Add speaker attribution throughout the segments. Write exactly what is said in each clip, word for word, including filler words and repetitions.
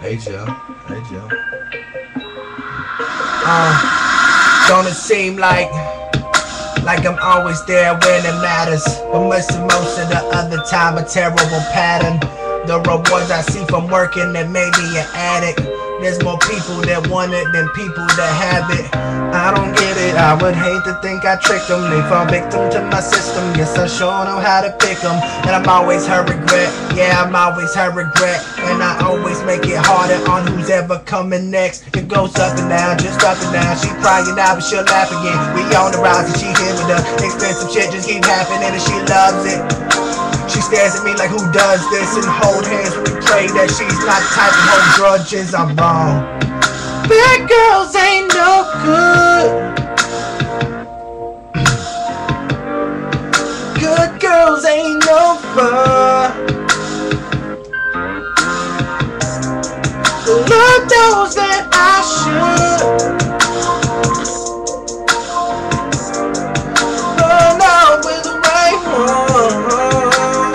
Speaker 1: Hey Joe. Hey Joe.
Speaker 2: Uh, don't it seem like like I'm always there when it matters, but most of most of the other time a terrible pattern. The rewards I see from working that made me an addict. There's more people that want it than people that have it. I don't get it, I would hate to think I tricked them. They fall victim to my system, yes I sure know how to pick them. And I'm always her regret, yeah I'm always her regret. And I always make it harder on who's ever coming next. It goes up and down, just up and down. She crying now but she'll laugh again. We on the rise and she here with us. Expensive shit just keep happening and she loves it. She stares at me like who does this and hold hands when we pray that she's not the type to hold grudges. I'm wrong. Bad girls ain't no good. Good girls ain't no fun. Love knows that I should run out with the right one.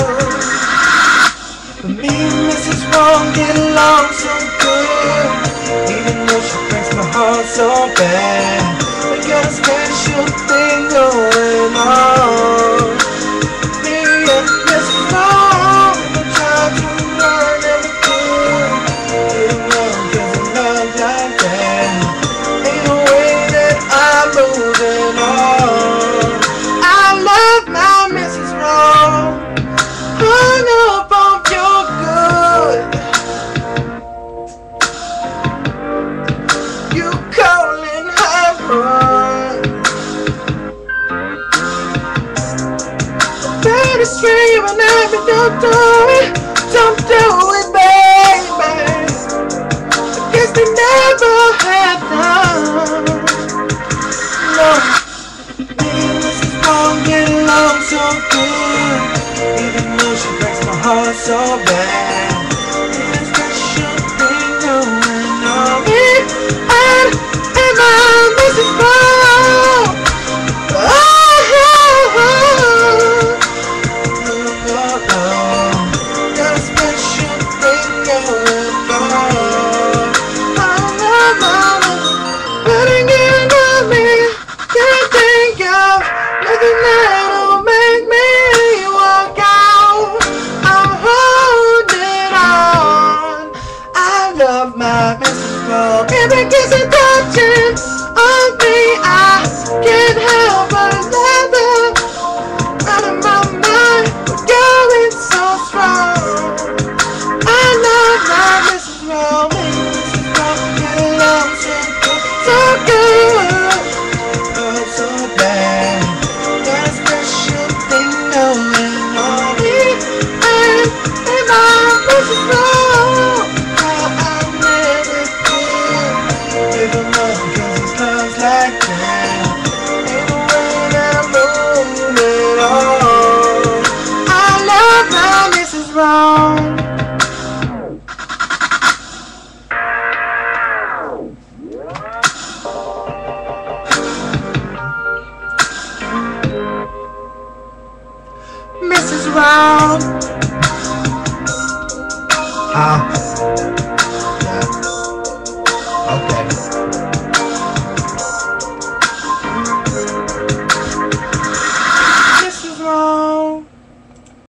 Speaker 2: Me and Missus Wrong get along so good, even though she breaks my heart so bad. We got a special thing going on. Me and Missus Wrong, I try to learn everything. Get along cause I love like that. Ain't no way that I'm moving on. I love my Missus Wrong. Hung up on your good. You calling her run. Better scream and let me don't do it. Don't do it, baby. I guess they never had done. No. Me and Missus Wrong get along so good, even though she breaks my heart so bad. There's a special thing going on. Me and, and my Missus Wrong. Oh, oh, oh. Oh, oh. Got a special thing going on. Oh, oh, oh. But it can't love me. Can't think of nothing that'll make me walk out. I'm holding on. I love my Missus Wrong. Every kiss and touching of me, I can't help but love her. Out of my mind, we're going so strong. I love my Missus Wrong. Missus Wrong, get along so good, so good, oh so bad. Got a special thing going on. Me and, and my Missus Wrong. How I never could give them up because it's love's like that. Ain't no way that I'm moving on. I love my Missus Wrong. Missus Wrong. Uh,